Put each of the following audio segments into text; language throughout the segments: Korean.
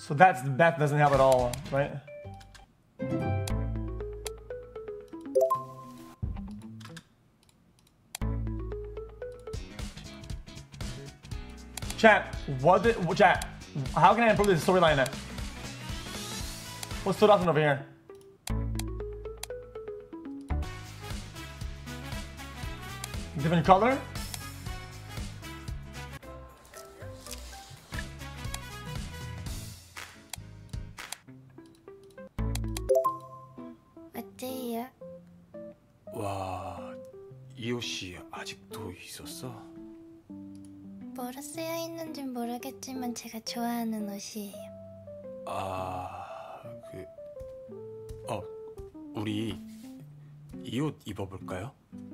So that doesn't help at all, right? Chat, chat, how can I improve this storyline now? What's stood out over here? Different color? 어때요? 와, 이 옷이 아직도 있었어? 뭐라 쓰여 있는지 모르겠지만 제가 좋아하는 옷이에요. 아, 우리 이 옷 입어볼까요?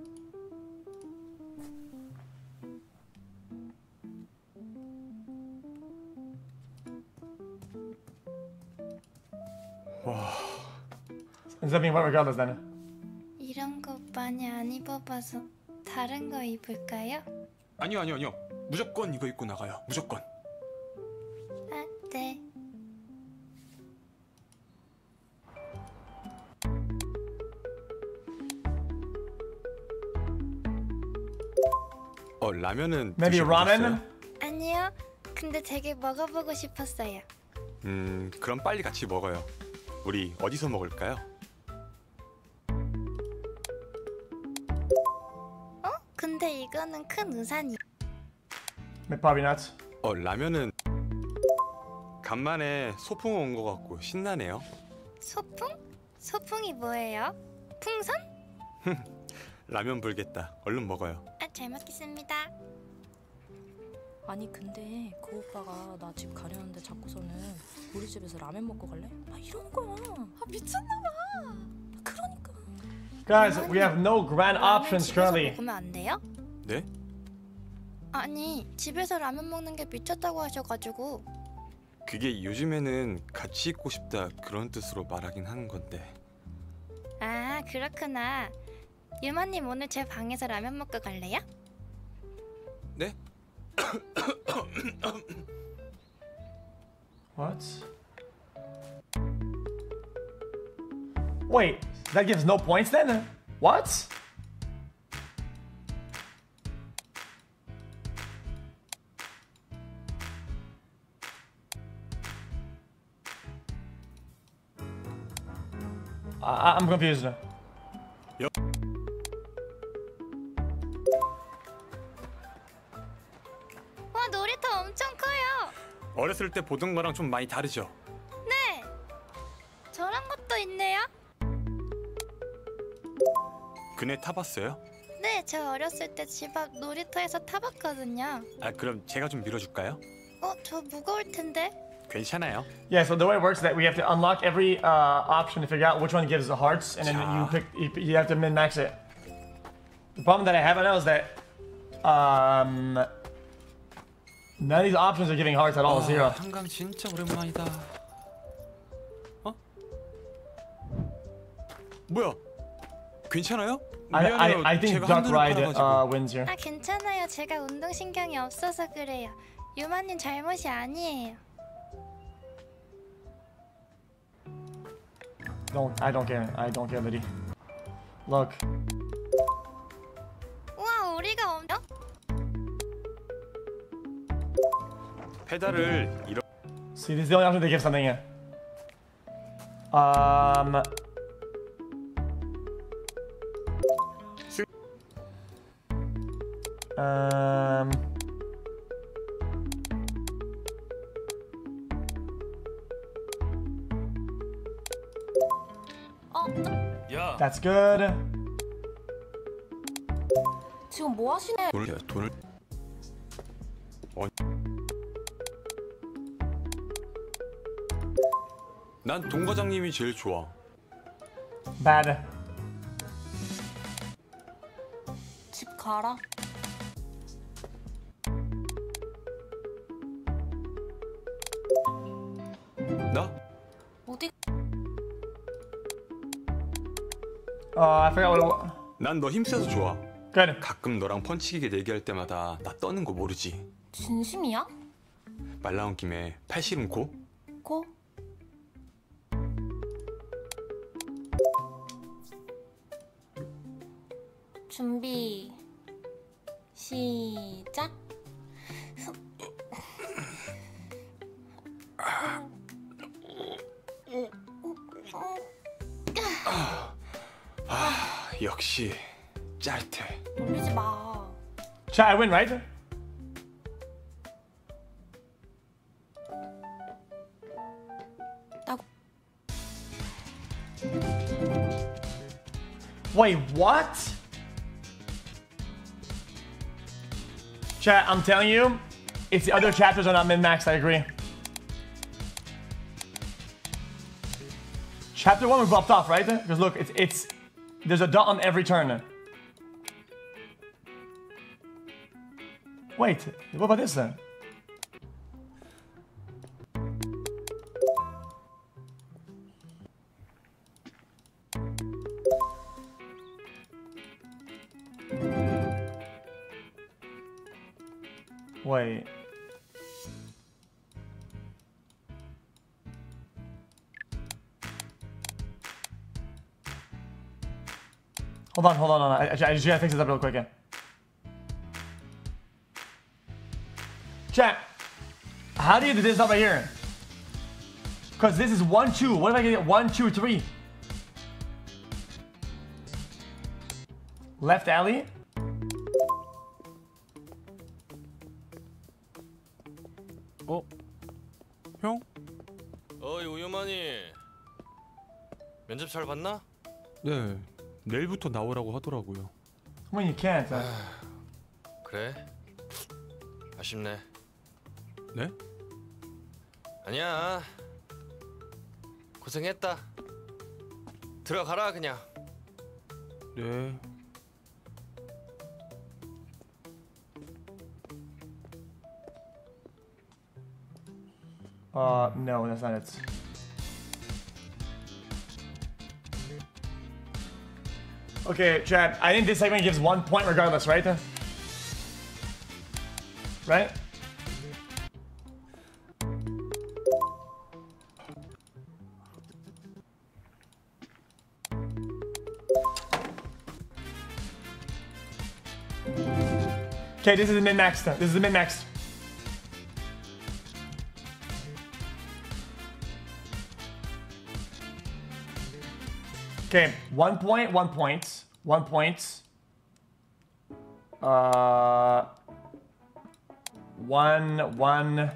와. Something about regardless then. 이런 거 많이 안 입어봐서 다른 거 입을까요? 아니요. 무조건 이거 입고 나가요. 무조건. 아, 네. 라면은 Maybe 드셔보셨어요? ramen? 아니요. 근데 되게 먹어보고 싶었어요. 그럼 빨리 같이 먹어요. 우리 어디서 먹을까요? 근데 이거는 큰 우산이. Probably not. 라면은 간만에 소풍 온 것 같고 신나네요. 소풍? 소풍이 뭐예요? 풍선? 라면 불겠다. 얼른 먹어요. 아, 잘 먹겠습니다. 아니 근데 그 오빠가 나 집 가려는데 자꾸서는 우리 집에서 라면 먹고 갈래? 막 이러는 거야. 아 미쳤나봐. 그러니까. Guys, we have no grand 라면 options 집에서 currently. 먹으면 안 돼요? 네? 아니, 집에서 라면 먹는 게 미쳤다고 하셔가지고. 그게 요즘에는 같이 있고 싶다 그런 뜻으로 말하긴 하는 건데. 아, 그렇구나. 유마님 오늘 제 방에서 라면 먹고 갈래요? 네? What? Wait, that gives no points then? What? I'm confused. 와, 놀이터 엄청 커요. 어렸을 때 보던 거랑 좀 많이 다르죠? 네. 저런 것도 있네요. 그네 타봤어요? 네, 저 어렸을 때 집 앞 놀이터에서 타봤거든요. 그럼 제가 좀 밀어줄까요? 저 무거울 텐데. 괜찮아요. Yeah, so the way it works is that we have to unlock every option to figure out which one gives the hearts, and then you have to min-max it. The problem that I have right now is that none of these options are giving hearts at all. Zero. 한강 진짜 오랜만이다. 뭐야? 괜찮아요? I think 제가 Duck 한눈을 Ride 팔아가지고. wins here. 아, 괜찮아요. 제가 운동신경이 없어서 그래요. 유마님 잘못이 아니에요. I don't care. I don't care, Liddy. Look. 우와, 우리가 엄청... 페달을 이렇게 See, this is the only option they give something here. 야 That's good. 지금 뭐 하시네? 돈을 난 동 과장님이 제일 좋아. Bad. 집 가라. 나? 어디? I forgot what it was. 난 너 힘세서 좋아. Good. 가끔 너랑 펀치기계 내기할 때마다 나 떠는 거 모르지. 진심이야? 말 나온 김에 팔씨름 고? 않고 준비 시작. 역시 짜릿해. 놀리지 마. Chat, I win, right? Wait, what? Chat, I'm telling you, it's the other chapters are not min-maxed, I agree. Chapter 1 was buffed off, right? Because look, it's there's a dot on every turn. Wait, what about this then? Wait. Hold on. I just gotta fix this up real quick. Chat, how do you do this up right here? Because this is 1, 2. What if I get 1, 2, 3? Left alley? 형? 어이 우유만이 면접 잘 봤나? 네, 내일부터 나오라고 하더라고요. When you can't. 그래? 아쉽네. 네? 아니야. 고생했다. 들어가라 그냥. 네. No, that's not it. Okay, chat, I think this segment gives 1 point regardless, right? Right? Okay, this is the min-max. This is the min-max. Okay, 1 point, 1 point, 1 point. 1.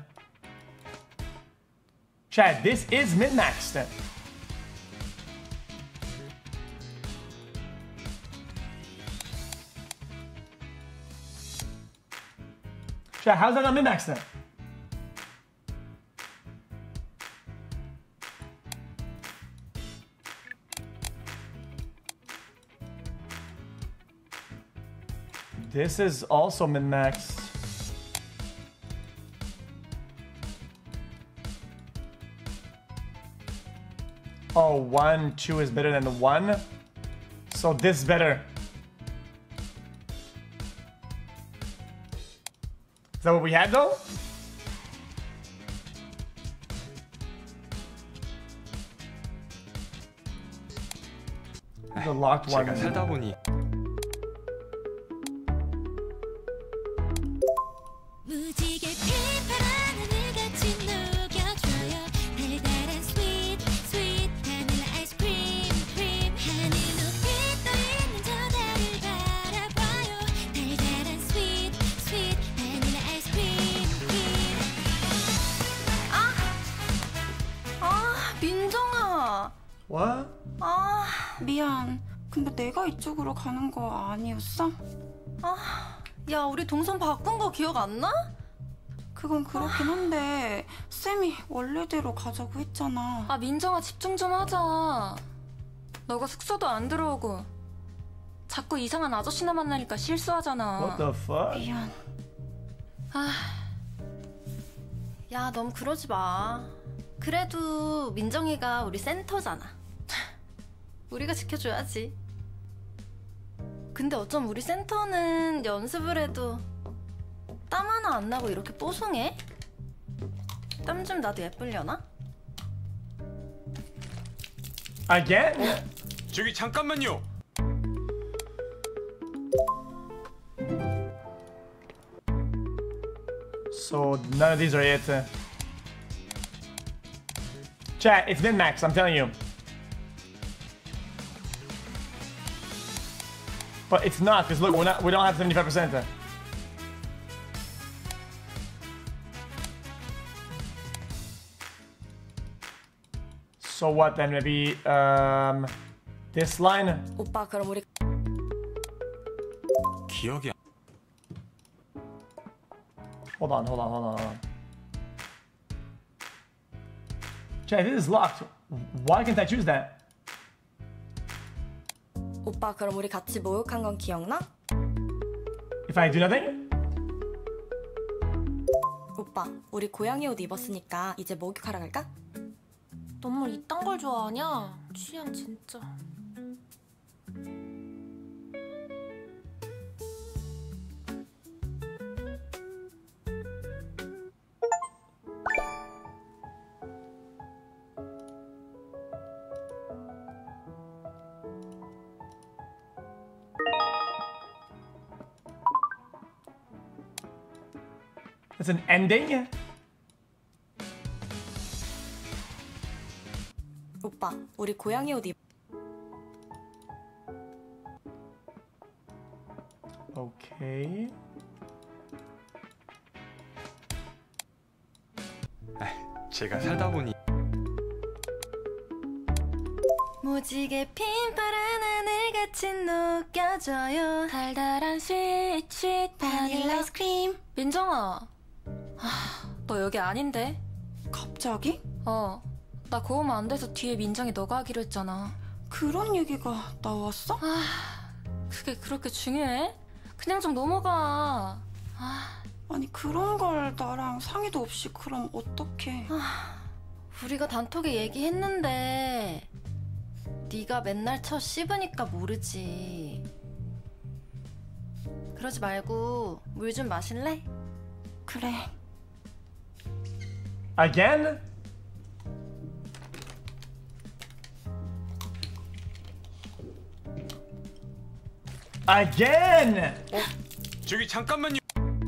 Chad, this is min-maxed. Chad, how's that not min-maxed then? This is also min-maxed. Oh, 1, 2 is better than the 1. So this is better. Is that what we had though? The locked one. 제가 살다 보니 무지개 핀파란 하늘같이 녹여줘요. 달달한 sweet sweet 바닐라 아이스크림 크림 하늘 높이 떠있는 저 달을 바라봐요. 달달한 sweet sweet 바닐라 아이스크림 크림. 민정아. What? 미안. 근데 내가 이쪽으로 가는 거 아니었어? 야, 우리 동선 바꾼 거 기억 안 나? 그건 그렇긴 한데 쌤이 원래대로 가자고 했잖아. 민정아, 집중 좀 하자. 너가 숙소도 안 들어오고 자꾸 이상한 아저씨나 만나니까 실수하잖아. What the fuck? 미안. 야, 너무 그러지 마. 그래도 민정이가 우리 센터잖아. 우리가 지켜줘야지. 근데 어쩜 우리 센터는 연습을 해도 땀 하나 안 나고 이렇게 뽀송해? 땀 좀 나도 예쁠려나? Again? 저기 잠깐만요. So none of these are it. Chat, it's min-max, I'm telling you. But it's not, because look, we don't have 75%. So what then? Maybe this line? 오빠 그럼 우리 기억이 Hold on. Chat, this is locked. Why can't I choose that? 오빠 그럼 우리 같이 목욕한 건 기억나? If I do nothing? 오빠 우리 고양이 옷 입었으니까 이제 목욕하러 갈까? 너무 이딴 걸 좋아하냐? 취향 진짜. It's an ending? 오빠 우리 고양이 옷 입 Okay. 제가 살다 보니 무지개 핀 파란 하늘같이 녹여줘요 달달한 스윗 바닐라 아이스크림. 민정아, 너 여기 아닌데? 갑자기? 나 고음 안 돼서 뒤에 민정이 너가 하기로 했잖아. 그런 얘기가 나왔어? 그게 그렇게 중요해? 그냥 좀 넘어가. 아니 그런 걸 나랑 상의도 없이 그럼 어떡해. 우리가 단톡에 얘기했는데 네가 맨날 쳐 씹으니까 모르지. 그러지 말고 물 좀 마실래? 그래. Again? Again! 저기 잠깐만요.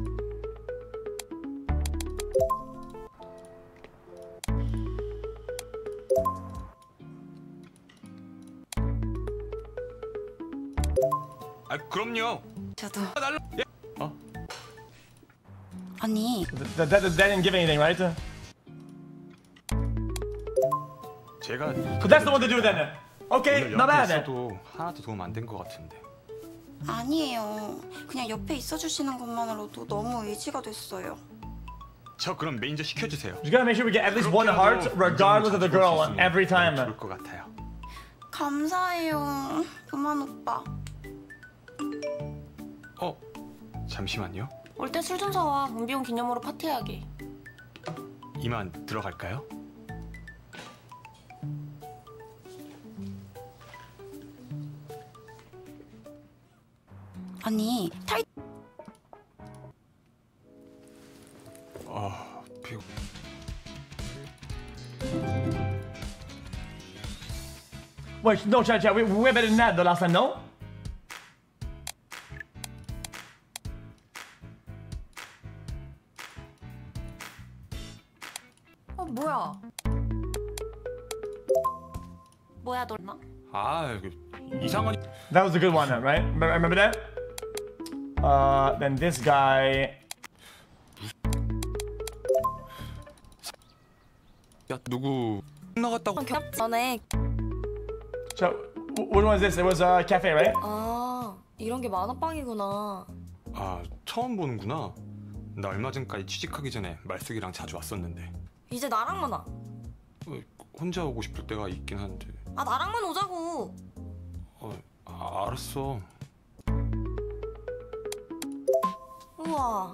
그럼요. 저도. 예? 아니 That didn't give anything, right? 제가 So that's the one to do then. Okay, not bad. 연기했어도 하나도 도움 안 된 것 같은데. 아니에요. 그냥 옆에 있어주시는 것만으로도 너무 의지가 됐어요. 저 그럼 매니저 시켜주세요. Just gotta make sure we get at least one heart, regardless of the girl, every time. 좋을 것 같아요. 감사해요. 음한 오빠. 잠시만요. 올 때 술 좀 사와. 은비용 기념으로 파티하게. 이만 들어갈까요? 아니 타이 피곤. Wait, no, chat. We were better than that the last time, no? 뭐야 너 나? 이상한. That was a good one, right? Remember that? Then this guy. 야 누구 나갔다고? 전에 So, what was this? It was a cafe, right? 이런 게 만화방이구나. 처음 보는구나. 나 얼마 전까지 취직하기 전에 말숙이랑 자주 왔었는데. 이제 나랑만 와. 혼자 오고 싶을 때가 있긴 한데. 나랑만 오자고. 알았어. 우와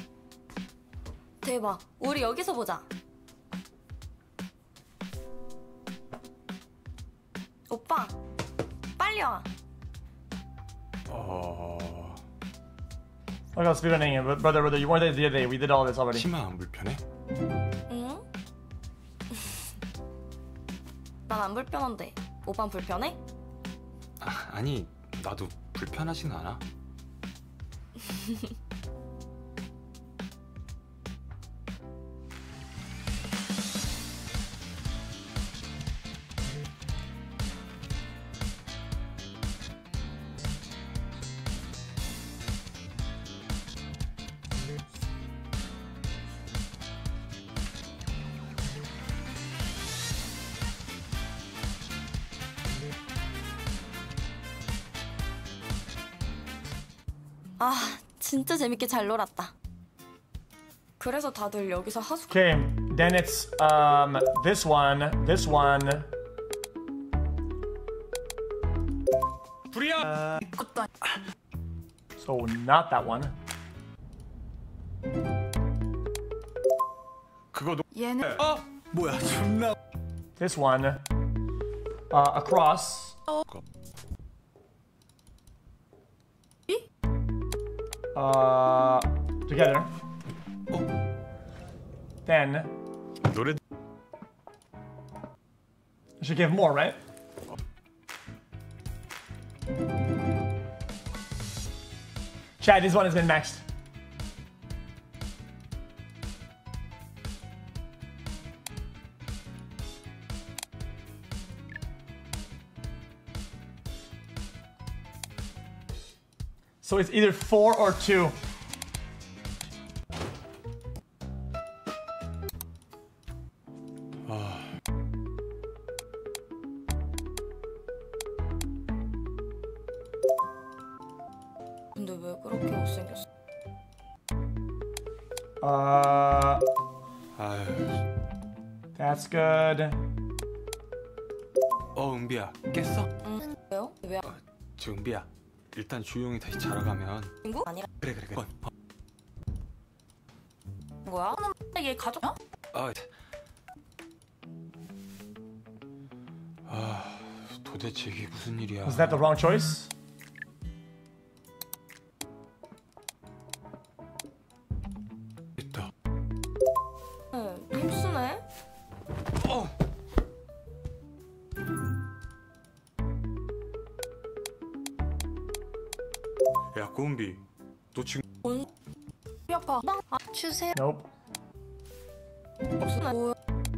대박. 우리 여기서 보자. 오빠 빨리 와. I got speedrunning, brother. You weren't there the other day. We did all this already. 치마 안 불편해? 응? 난 안 불편한데. 오빤 불편해? 아니 나도 불편하진 않아. 아, 진짜 재밌게 잘 놀았다. 그래서 다들 여기서 하숙. Okay, then it's this one, this one. 불이야. So not that one. 그거 얘는 뭐야 존나. This one. Across. Together. Then 노래 I should give more, right? Chad, this one has been maxed. So it's either 4 or 2. 근데 왜 그렇게 못생겼어? 아유. That's good. 은비야 깼어? 왜요? 왜? 저 은비야 일단 조용히 다시 자러 가면. 친구? 아니라 그래. 뭐야? 얘 가족? 도대체 이게 무슨 일이야? Was that the wrong choice? 됐다. 힘쓰네. 야 고은비, 너 지금 머리 아파. 주세요. Nope. 없으네. 뭐야?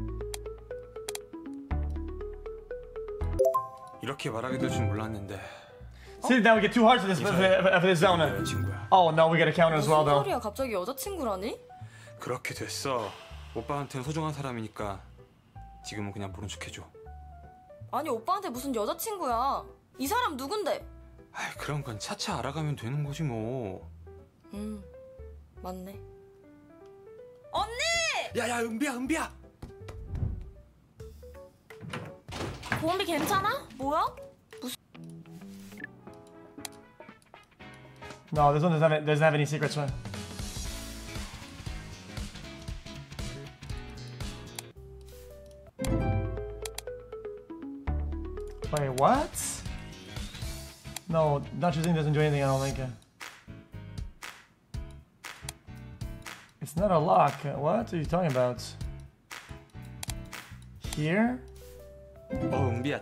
이렇게 말하게 될 줄 몰랐는데. See, now we get 2 hearts for this zone. 내 친구야. Oh, no, we get a counter as well, 무슨 though. 소리야? 갑자기 여자친구라니? 그렇게 됐어. 오빠한테는 소중한 사람이니까 지금은 그냥 모른 척해줘. 아니 오빠한테 무슨 여자친구야? 이 사람 누군데? 아이, 그런 건 차차 알아가면 되는 거지 뭐. 맞네. 야야 은비야. 고은비 괜찮아? 뭐야? No, this one doesn't have any secrets. Man. Wait, what? No, not choosing doesn't do anything, I don't think. It's not a lock. What are you talking about? Here? 은비야.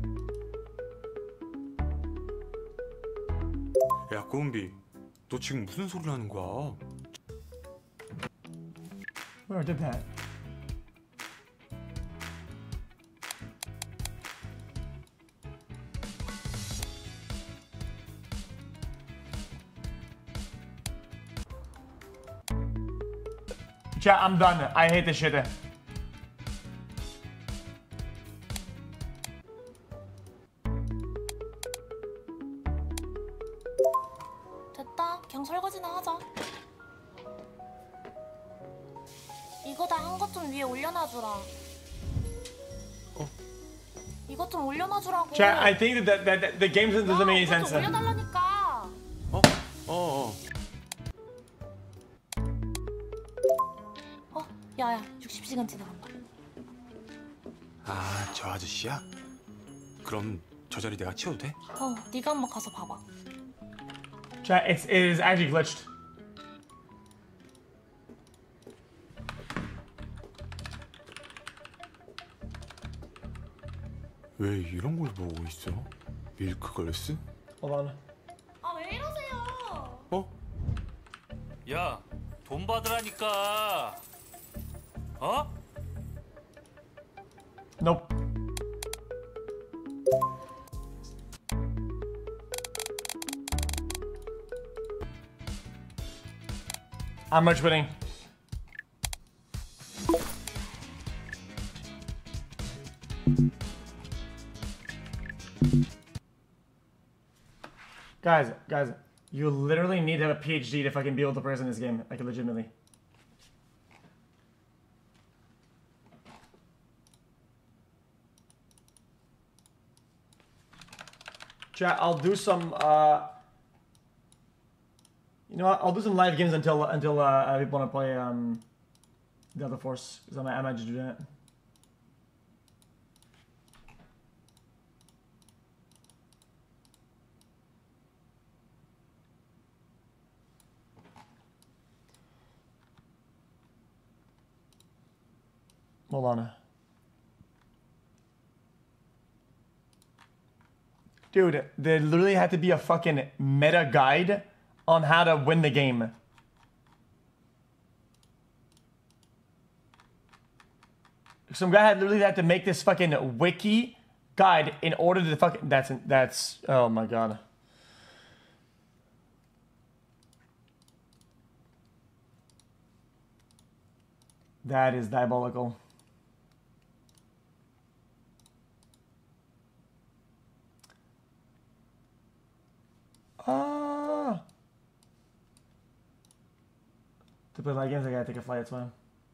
야 고은비, 너 지금 무슨 소리를 하는 거야? Where did that? Chat, I'm done. I hate this shit. 됐다. 그냥 설거지나 하자. 이거 다 한 것 좀 위에 올려놔주라. 이것 좀 올려놔주라고. Chat, I think that the game doesn't make any 이거 좀 sense. 올려달라니까. 야야, 60시간 지나간다. 아, 저 아저씨야? 그럼 저 자리 내가 치워도 돼? 네가 한번 가서 봐봐. Chat, it is actually glitched. 왜 이런 걸 보고 있어? 밀크걸스? Hold on. 아 왜 이러세요? 어? 야, 돈 받으라니까. 어? Nope. I'm rich winning. Guys, you literally need to have a PhD to fucking be able to play in this game, like legitimately. Chat, I'll do some, you know what, I'll do some live games until people want to play, the other Force, because I might just do that. Hold on. Dude, there literally had to be a fucking meta guide on how to win the game. Some guy literally had to make this fucking wiki guide in order to fucking... That's... Oh my god. That is diabolical. To play live games, I gotta take a flight, that's why.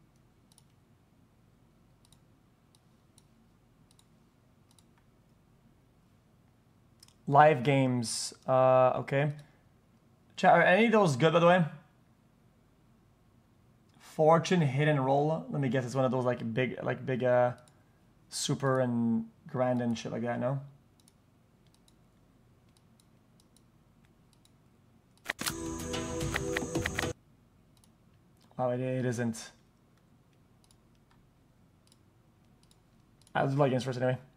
Live games, okay. Chat, are any of those good, by the way? Fortune Hit and Roll. Let me guess, it's one of those like big, super and grand and shit like that, no? Oh, it isn't. I'll do live games first anyway.